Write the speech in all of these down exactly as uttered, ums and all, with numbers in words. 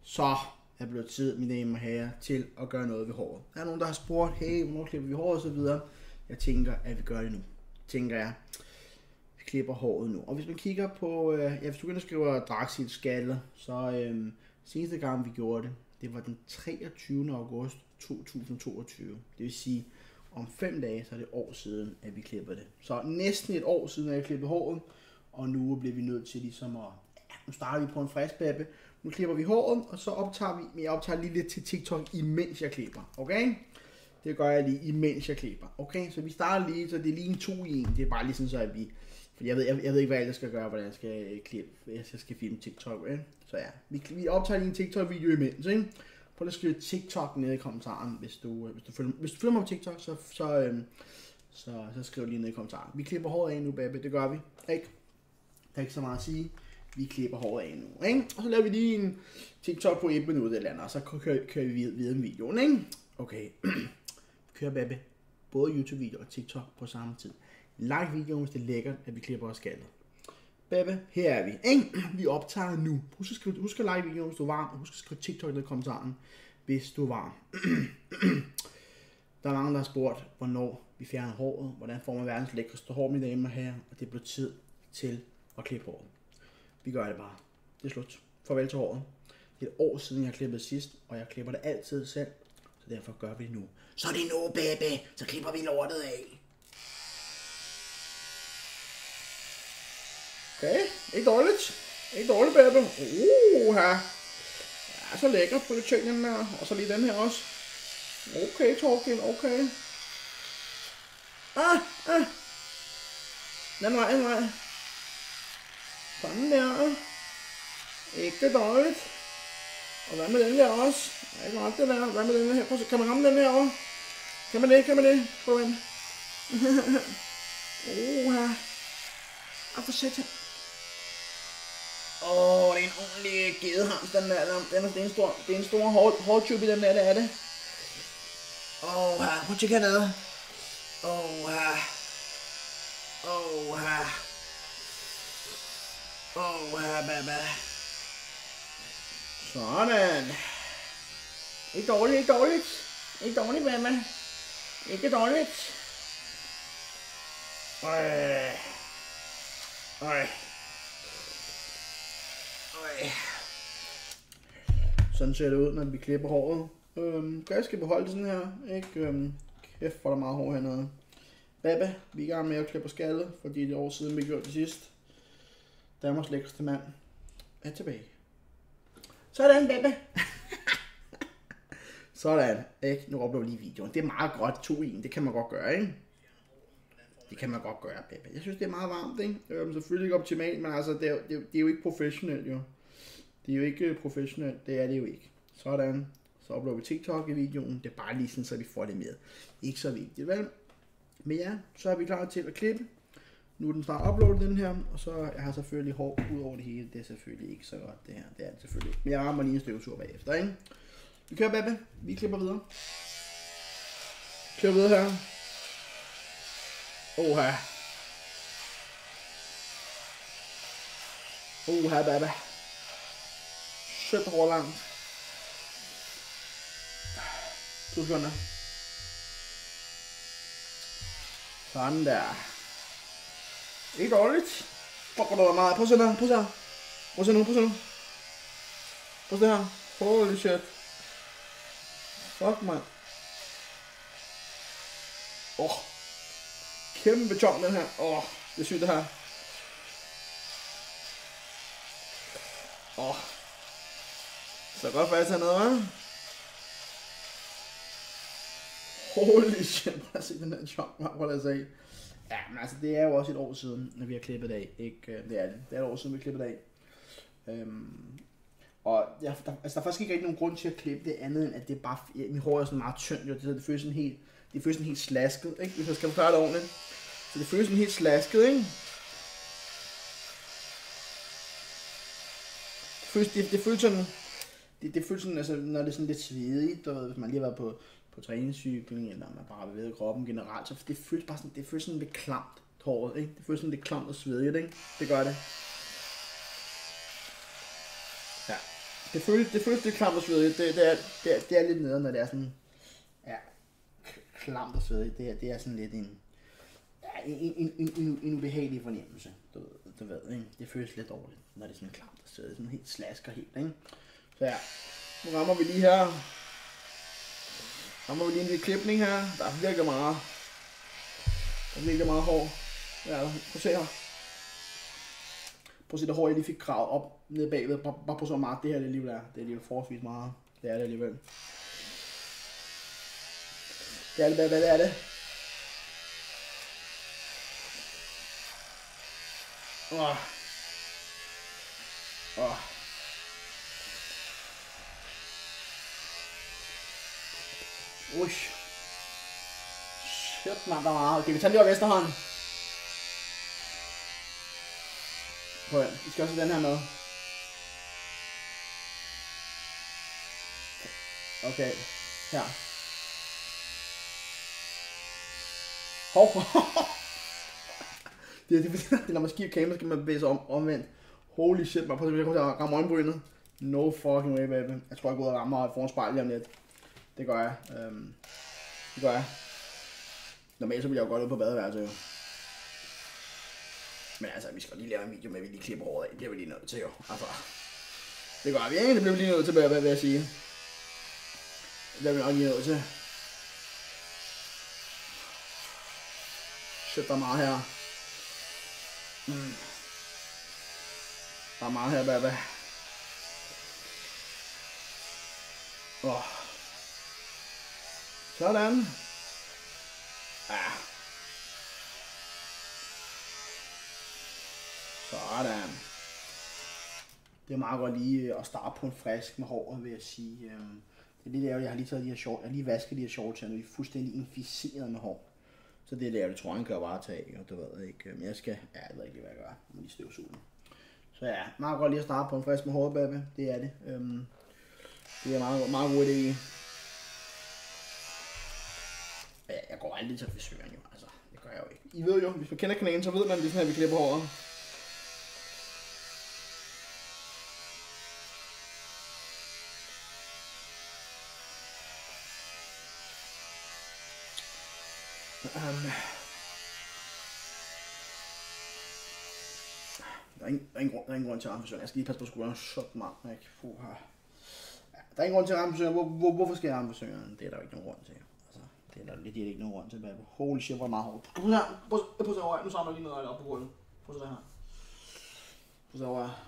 så er det blevet tid, mine damer og herrer, til at gøre noget ved håret. Der er nogen, der har spurgt, hey, hvornår klipper vi håret og så videre. Jeg tænker, at vi gør det nu. Tænker jeg, vi klipper håret nu. Og hvis man kigger på, øh, ja, hvis du kan skrive Draxil skalle, så øh, seneste gang vi gjorde det, det var den treogtyvende august to tusind og toogtyve. Det vil sige, om fem dage, så er det år siden, at vi klipper det. Så næsten et år siden, at jeg klippede håret, og nu bliver vi nødt til ligesom at, ja, nu starter vi på en frisk babe. Nu klipper vi håret, og så optager vi, men jeg optager lige lidt til TikTok, imens jeg klipper, okay? Det gør jeg lige, imens jeg klipper, okay? Så vi starter lige, så det er lige en to i en. Det er bare lige sådan, så at vi, for jeg ved, jeg, jeg ved ikke, hvad jeg skal gøre, hvordan jeg skal klippe, jeg skal, skal filme TikTok, okay? Så ja, vi, vi optager lige en TikTok-video imens, ikke? Prøv at skrive TikTok nede i kommentaren, hvis du, hvis du, følger, hvis du følger mig på TikTok, så, så, øhm, så, så skriv lige nede i kommentaren. Vi klipper håret af nu, baby, det gør vi, ikke? Der er ikke så meget at sige. Vi klipper håret af nu, ikke? Og så laver vi lige en TikTok på et minut eller andet, og så kører, kører vi videre med videoen, ikke? Okay. Kører baby både YouTube-video og TikTok på samme tid. Like videoen, hvis det er lækkert, at vi klipper os skaldet. Baby, her er vi, ikke? Vi optager nu. Husk at, skrive, husk at like videoen, hvis du er varm, og husk at skrive TikTok ned i kommentaren, hvis du er varm. Der er mange, der har spurgt, hvornår vi fjerner håret, hvordan får man verdens lækreste hår, mine damer her, og det bliver tid til at klippe håret. Vi gør det bare. Det er slut. Farvel til håret. Det er et år siden, jeg klippede sidst, og jeg klipper det altid selv, så derfor gør vi det nu. Så er det nu, baby. Så klipper vi lortet af. Okay, ikke dårligt. Ikke dårligt, baby. Uh, her. Ja, så lækkert på det ting den der. Og så lige den her også. Okay, Torkild, okay. Ah, ah. Den vej, den vej. Sådan der. Ikke dårligt. Og hvad med den der også? Ja, ikke ret det der. Hvad med den her? Prøv, kan man ramme den her over? Kan man det? Kan man det? Prøv ind. Åh, her. Og for sæt her. Åh, det er en ordentlig gedehams, den der. Den er, det er en stor, det er en stor hårdtube i den der, det er det. Åh, her. Prøv at tjekke hernede. Åh, her. Åh, her. Åh, her, baba. Sådan. Ikke dårligt, ikke dårligt. Ikke dårligt, baba. Ikke dårligt. Øj. Øj. Øj. Sådan ser det ud, når vi klipper håret. Øhm, jeg skal beholde det sådan her, ikke? Øhm, kæft, hvor der meget hår hernede. Baba, vi er i gang med at klippe skaldet, fordi det er år siden, vi gjorde det sidst. Danmarks lækreste mand er tilbage. Sådan, baba. Sådan, ikke? Nu oplever vi lige videoen. Det er meget godt, to i en. Det kan man godt gøre, ikke? Det kan man godt gøre, baba. Jeg synes, det er meget varmt, ikke? Øhm, selvfølgelig ikke optimalt, men altså, det er, det, er, det er jo ikke professionelt, jo. Det er jo ikke professionelt, det er det jo ikke. Sådan, så oplever vi TikTok i videoen. Det er bare lige sådan, så vi får det med. Ikke så vigtigt, vel? Men ja, så er vi klar til at klippe. Nu er den snart uploadet, den her, og så jeg har selvfølgelig hår ud over det hele. Det er selvfølgelig ikke så godt, det her. Det er det selvfølgelig ikke. Men jeg rammer lige en støvsuger bagefter, ikke? Vi kører, baby. Vi klipper videre. Klipper videre her. Oha. Oha, baby. Sødt hår langt. To sekunder. Sådan der. Ikke dårligt. Fuck, hvor der var meget. Prøv at se her. Prøv at se her. Prøv at se nu. Prøv at se nu. Prøv at se her. Holy shit. Fuck, man. Åh. Oh. Kæmpe chong, den her. Åh. Oh. Det er sygt, det her. Åh. Oh. Så godt fast hernede, hva'? Holy shit. Prøv at se den der chong, man. Prøv at se. Ja, men altså, det er jo også et år siden, når vi har klippet af, ikke? Det er det. Det er et år siden, vi har klippet af. Øhm, og ja, der, altså, der er faktisk ikke rigtig nogen grund til at klippe det andet, end at det er bare, ja, mit hår er sådan meget tyndt, jo. Det, det føles sådan helt, det føles sådan helt slasket, ikke? Hvis jeg skal forklare det ordentligt. Så det føles sådan helt slasket, ikke? Det føles, det, det føles sådan, det, det føles sådan, altså, når det er sådan lidt svedigt, og hvis man lige har været på, på træningscykling, eller man bare bevæger kroppen generelt, så det føles bare sådan, det føles sådan lidt klamt, håret, ikke? Det føles sådan lidt klamt og svedigt, ikke? Det gør det. Ja. Det føles, det føles lidt klamt og svedigt. Det, det, er, det, er, det er lidt nederen, når det er sådan, ja, klamt og svedigt. Det er, det er sådan lidt en, ja, en, en, en, en, en ubehagelig fornemmelse. Du, du ved, ikke? Det føles lidt dårligt, når det er sådan klamt og svedigt. Sådan helt slasker helt, ikke? Så ja, nu rammer vi lige her. Rammer vi lige en lille klipning her. Der er virkelig meget. Der er virkelig meget hår. Ja, prøv at se her. Prøv at se det hår, jeg lige fik gravet op nede bagved. Bare, bare på så meget det her det alligevel er. Det er alligevel forholdsvis meget. Det er det alligevel. Det er det, hvad det er det? Åh. Åh. Ush. Shit, man, der er meget. Okay, vi tager lige over venstre hånd. Prøv at, vi skal også have den her med. Okay, her. Hov. det er det, det når man skifter kamera, skal man bevæge sig om, omvendt. Holy shit, man. Prøv at se, jeg kommer til at ramme øjenbrynet. No fucking way, baby. Jeg tror, jeg går ud og rammer foran spejlet lige om lidt. Det gør jeg. Um, det gør jeg. Normalt så vil jeg jo godt ud på badeværelset, jo. Men altså, vi skal lige lave en video med, at vi lige klipper håret af. Det er vi lige nødt til, jo. Altså, det gør vi ikke. Det bliver vi lige nødt til, hvad vil jeg sige. Det bliver vi nok lige nødt til. Shit, der er meget her. Mm. Der er meget her, baby. Åh. Sådan. Ja. Sådan. Det er meget godt lige at starte på en frisk med håret, vil jeg sige. Det er lidt ærgerligt, jeg har lige taget de her shorts, jeg har lige vasket de her shorts her, og de er fuldstændig inficeret med hår. Så det er det, jeg tror, han kan bare tage, og du ved ikke. Men jeg skal, ja, jeg ved ikke, hvad jeg gør med de støvsuger. Så ja, meget godt lige at starte på en frisk med håret, baby. Det er det. Um, det er meget, meget god idé. Ja, jeg går aldrig til frisøren, jo. Altså, det gør jeg jo ikke. I ved jo, hvis man kender kanalen, så ved man, at det er sådan her, vi klipper håret. Um, der, er ingen, der, er ingen grund, der er ingen grund til at ramme frisøren. Jeg skal lige passe på skulderen. Shut meget. Ja, der er ingen grund til at ramme frisøren. Hvor, hvor, hvorfor skal jeg ramme frisøren? Det er der jo ikke nogen grund til. Altså, det er der lidt ikke nogen grund til. Baby. Holy shit, hvor er meget hårdt. Prøv at se her. Prøv at se over. Nu samler jeg lige noget op på gulvet. Prøv at se her. Prøv at se over.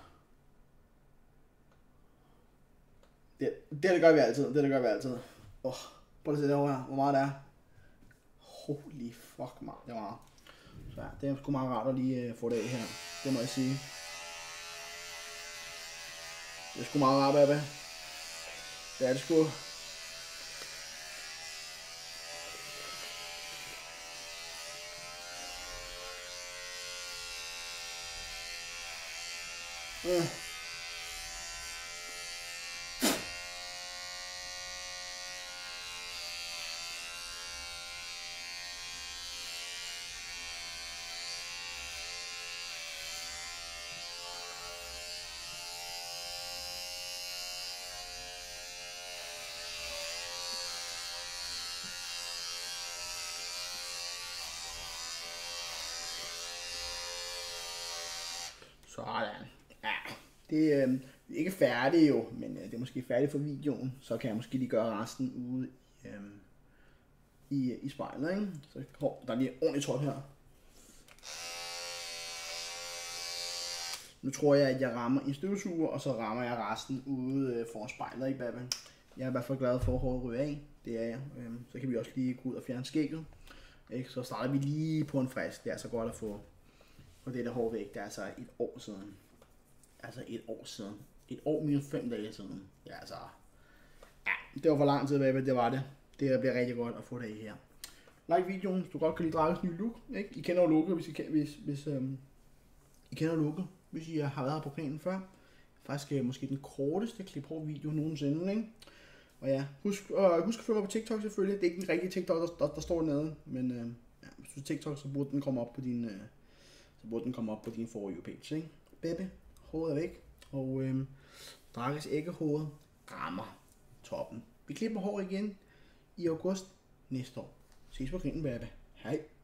Det, det, det gør vi altid. Det, det gør vi altid. Oh, prøv at se derovre her. Hvor meget det er. Holy fuck, man. Det var meget. Så ja, det er sgu meget rart at lige uh, få det af her. Det må jeg sige. Det er sgu meget rart, baby. Det er det sgu. Mm. Sådan. Ja, det er øh, ikke færdigt jo, men øh, det er måske færdigt for videoen. Så kan jeg måske lige gøre resten ude øh, i, i spejlet, ikke? Så hov, der er lige ordentligt tryk her. Nu tror jeg, at jeg rammer en støvsuger, og så rammer jeg resten ude øh, foran spejlet, ikke, baby? Jeg er i hvert fald glad for at håret ryge af. Det er jeg. Øh, så kan vi også lige gå ud og fjerne skægget. Ikke? Så starter vi lige på en frisk. Det er så godt at få og det der hår væk. Det er altså et år siden. Altså et år siden. Et år minus fem dage siden. Ja, altså. Ja, det var for lang tid, baby. Det var det. Det bliver rigtig godt at få det i her. Like videoen, hvis du godt kan lide Drakes nye look. Ikke? I kender jo looket, hvis I, hvis, hvis, øhm, I kender looket, hvis I har været her på kanalen før. Faktisk øh, måske den korteste klip hår video nogensinde, ikke? Og ja, husk, øh, husk at følge mig på TikTok selvfølgelig. Det er ikke den rigtige TikTok, der, der, der står nede. Men øh, ja, hvis du er TikTok, så burde den komme op på din, øh, så burde den komme op på din For You page, ikke? Baby, håret er væk. Og øh, Drakkes æggehoved rammer toppen. Vi klipper hår igen i august næste år. Ses på Grindenbærbe. Hej.